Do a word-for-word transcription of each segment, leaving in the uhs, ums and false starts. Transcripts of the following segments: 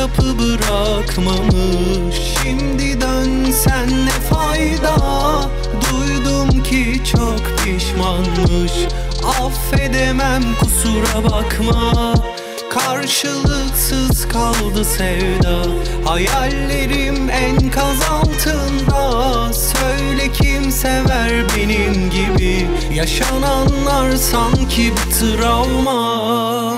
kapı bırakmamış. Şimdi dönsen ne fayda? Duydum ki çok pişmanmış. Affedemem kusura bakma. Karşılıksız kaldı sevda. Hayallerim enkaz altında. Söyle kim sever benim gibi? Yaşananlar sanki bir travma.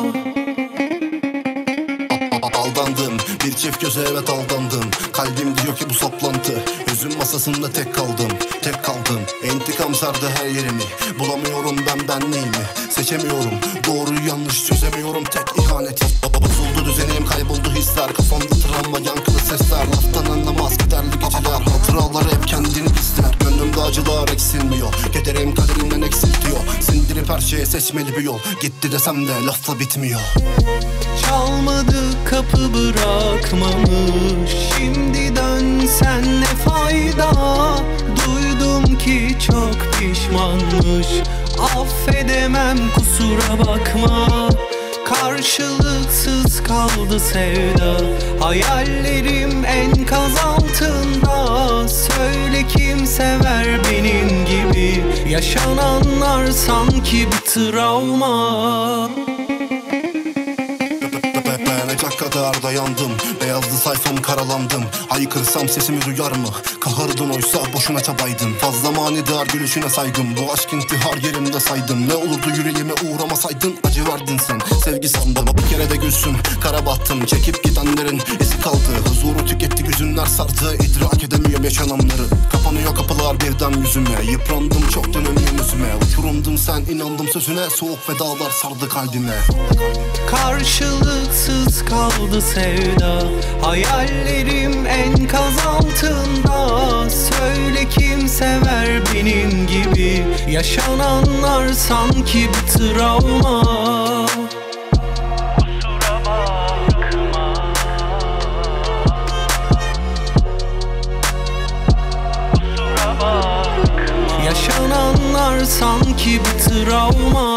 Aldandım, bir çift göze evet aldandım. Kalbim diyor ki bu saplantı. Üzüm masasında tek kaldım, tek kaldım. İntikam sardı her yerimi. Bulamıyorum ben ben neyimi. Seçemiyorum, doğruyu yanlış çözemiyorum. Tek ihanet. Bozuldu düzenim, kayboldu hisler. Kafamda travma, yankılı sesler. Laftan anlamaz kederli geceler. Hatıralar hep kendini ister. Gönlümde acılar eksilmiyor. Kederim kaderimden eksiltiyor. Sindirip her şeye seçmeli bir yol. Gitti desem de lafla bitmiyor. Çalmadı kapı bırakmamış. Şimdi dönsen ne fayda? Duydum ki çok pişmanmış. Affedemem kusura bakma. Karşılıksız kaldı sevda. Hayallerim enkaz altında. Söyle kim sever benim gibi? Yaşananlar sanki bir travma. Dayanacak kadar dayandım. Beyazlı sayfam karalandım. Haykırsam sesimi duyar mı? Kahırdın oysa boşuna çabaydın. Fazla manidar gülüşüne saygım. Bu aşk intihar yerimde saydım. Ne olurdu yüreğime uğramasaydın. Acı verdin sen, sevgi sandım. Bir kere de gülsün, kara battım. Çekip gidenlerin izi kaldı. Huzuru tüketti, hüzünler sardı. İdrak edemiyorum yaşananları. Kapanıyor kapılar birden yüzüme. Yıprandım çok dönemiyorum yüzüme. Uçurumdun sen, inandım sözüne. Soğuk vedalar sardı kalbime. Karşılıksız kaldı sevda. Hayallerim enkaz altında. Söyle kim sever benim gibi? Yaşananlar sanki bir travma. Kusura bakma. Kusura bakma. Yaşananlar sanki bir travma.